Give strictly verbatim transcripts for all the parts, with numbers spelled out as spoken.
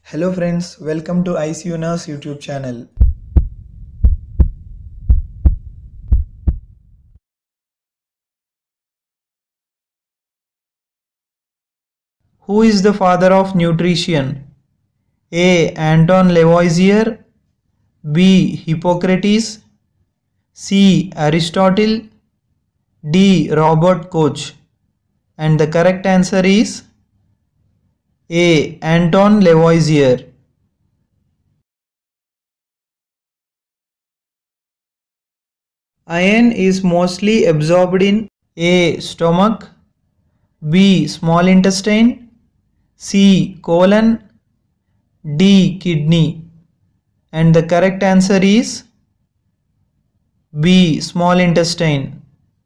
Hello friends, welcome to I C U Nurse YouTube channel. Who is the father of nutrition? A. Anton Lavoisier, B. Hippocrates, C. Aristotle, D. Robert Koch. And the correct answer is A. Anton Lavoisier. Iron is mostly absorbed in A. Stomach, B. Small intestine, C. Colon, D. Kidney. And the correct answer is B. Small intestine.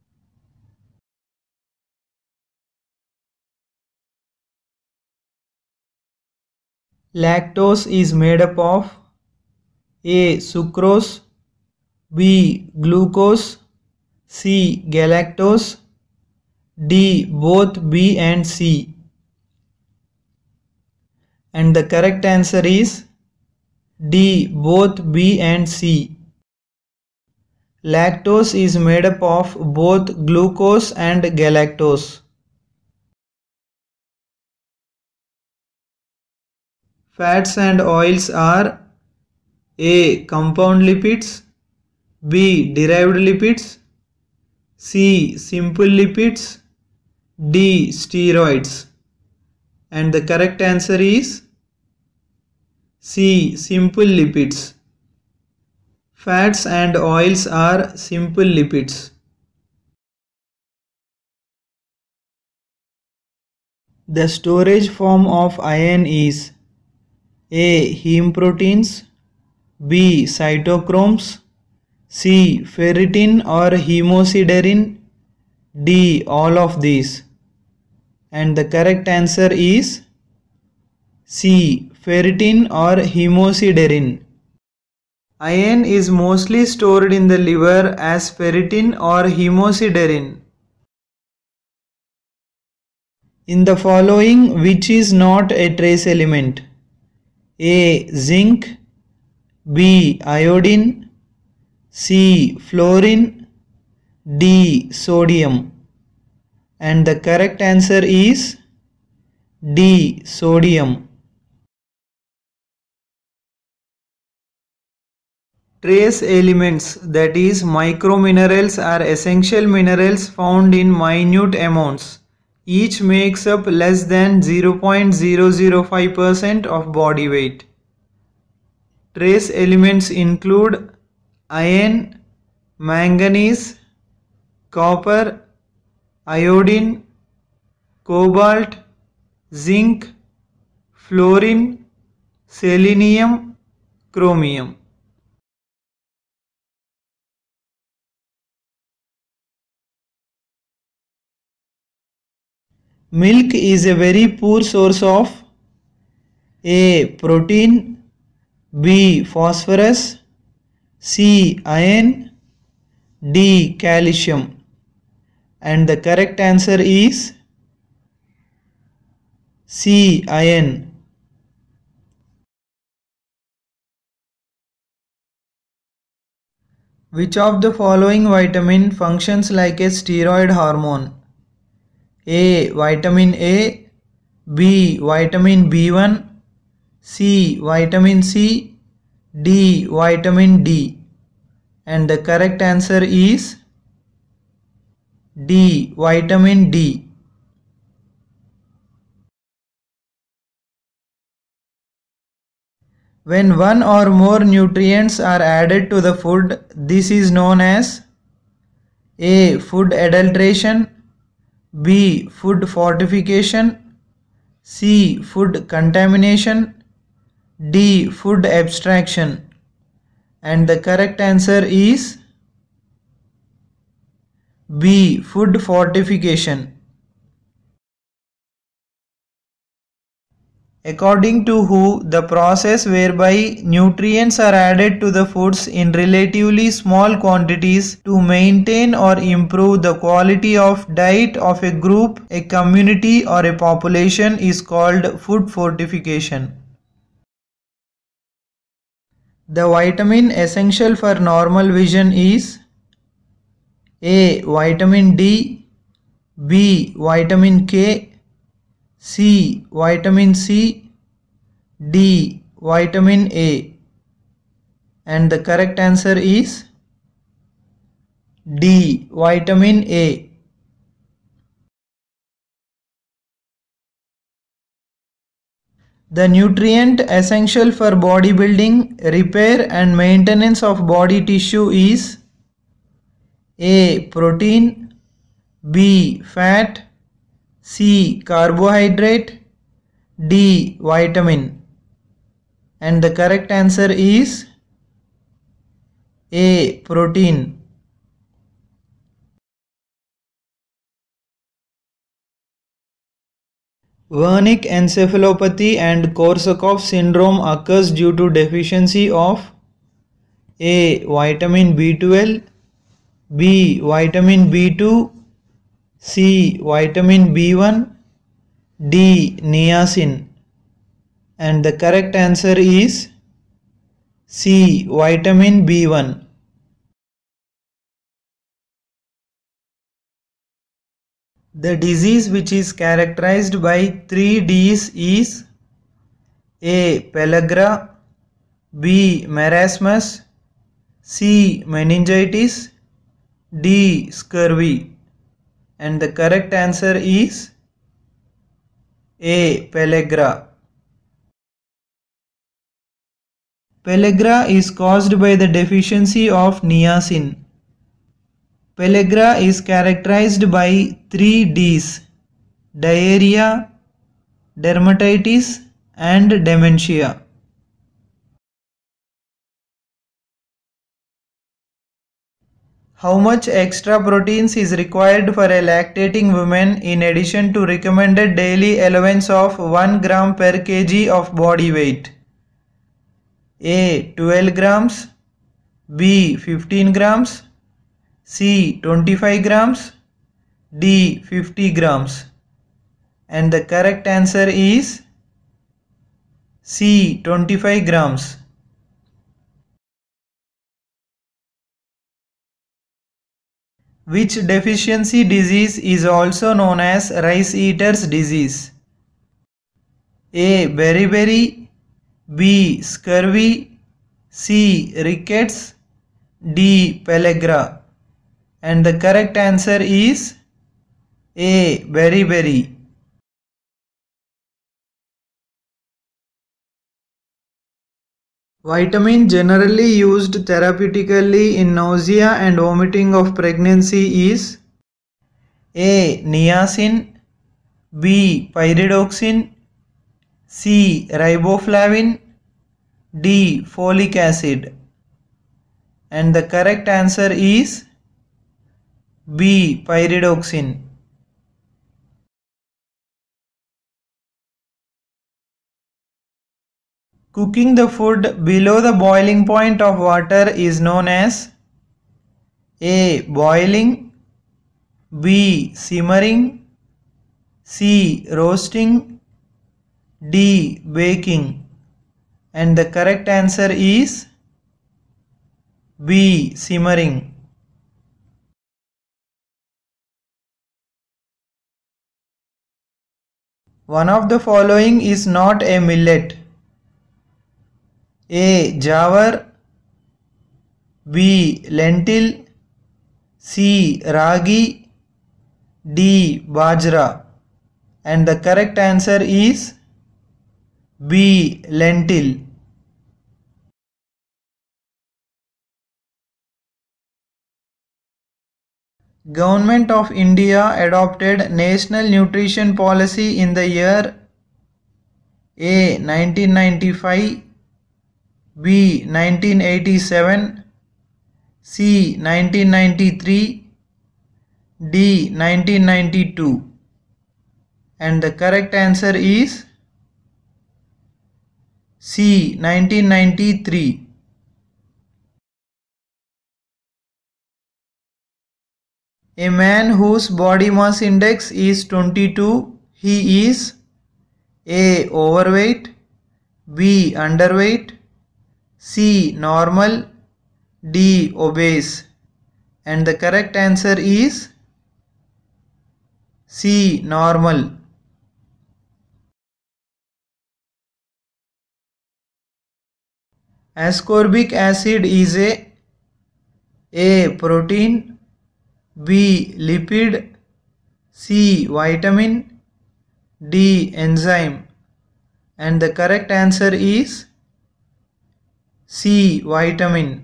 Lactose is made up of A. Sucrose, B. Glucose, C. Galactose, D. Both B and C. And the correct answer is D. Both B and C. Lactose is made up of both glucose and galactose. Fats and oils are A. Compound lipids, B. Derived lipids, C. Simple lipids, D. Steroids. And the correct answer is C. Simple lipids. Fats and oils are simple lipids. The storage form of iron is A. Heme proteins, B. Cytochromes, C. Ferritin or hemosiderin, D. All of these. And the correct answer is C. Ferritin or hemosiderin. Iron is mostly stored in the liver as ferritin or hemosiderin. In the following, which is not a trace element? A. Zinc, B. Iodine, C. Fluorine, D. Sodium. And the correct answer is D. Sodium. Trace elements, that is microminerals, are essential minerals found in minute amounts. Each makes up less than zero point zero zero five percent of body weight. Trace elements include iron, manganese, copper, iodine, cobalt, zinc, fluorine, selenium, chromium. Milk is a very poor source of A. Protein, B. Phosphorus, C. Iron, D. Calcium. And the correct answer is C. Iron. Which of the following vitamin functions like a steroid hormone? A. Vitamin A, B. Vitamin B one, C. Vitamin C, D. Vitamin D. And the correct answer is D. Vitamin D. When one or more nutrients are added to the food, this is known as A. Food adulteration, B. Food fortification, C. Food contamination, D. Food abstraction. And the correct answer is B. Food fortification. According to who, the process whereby nutrients are added to the foods in relatively small quantities to maintain or improve the quality of diet of a group, a community or a population is called food fortification. The vitamin essential for normal vision is A. Vitamin D, B. Vitamin K, C. Vitamin C, D. Vitamin A. And the correct answer is D. Vitamin A. The nutrient essential for bodybuilding, repair and maintenance of body tissue is A. Protein, B. Fat, C. Carbohydrate, D. Vitamin. And the correct answer is A. Protein. Wernicke encephalopathy and Korsakoff syndrome occurs due to deficiency of A. Vitamin B twelve, B. Vitamin B two, C. Vitamin B one, D. Niacin. And the correct answer is C. Vitamin B one. The disease which is characterized by three D's is A. Pellagra, B. Marasmus, C. Meningitis, D. Scurvy. And the correct answer is A. Pellagra. Pellagra is caused by the deficiency of niacin. Pellagra is characterized by three D's: diarrhea, dermatitis and dementia. How much extra proteins is required for a lactating woman in addition to recommended daily allowance of one gram per kg of body weight? A. twelve grams, B. fifteen grams, C. twenty-five grams, D. fifty grams. And the correct answer is C. twenty-five grams. Which deficiency disease is also known as rice eater's disease? A. Beriberi, B. Scurvy, C. Rickets, D. Pellagra. And the correct answer is A. Beriberi. Vitamin generally used therapeutically in nausea and vomiting of pregnancy is A. Niacin, B. Pyridoxine, C. Riboflavin, D. Folic acid. And the correct answer is B. Pyridoxine. Cooking the food below the boiling point of water is known as A. Boiling, B. Simmering, C. Roasting, D. Baking. And the correct answer is B. Simmering. One of the following is not a millet: A. Jawar, B. Lentil, C. Ragi, D. Bajra. And the correct answer is B. Lentil. Government of India adopted National Nutrition Policy in the year A. nineteen ninety-five, B. nineteen eighty-seven, C. nineteen ninety-three, D. nineteen ninety-two. And the correct answer is C. nineteen ninety-three. A man whose body mass index is twenty-two, he is A. Overweight, B. Underweight, C. Normal, D. Obese. And the correct answer is C. Normal. Ascorbic acid is a A. Protein, B. Lipid, C. Vitamin, D. Enzyme. And the correct answer is C. Vitamin.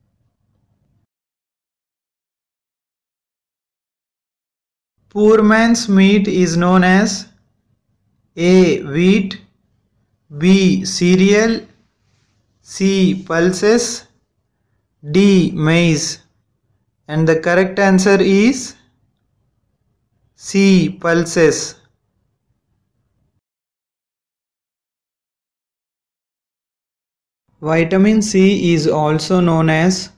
Poor man's meat is known as A. Wheat, B. Cereal, C. Pulses, D. Maize. And the correct answer is C. Pulses. Vitamin C is also known as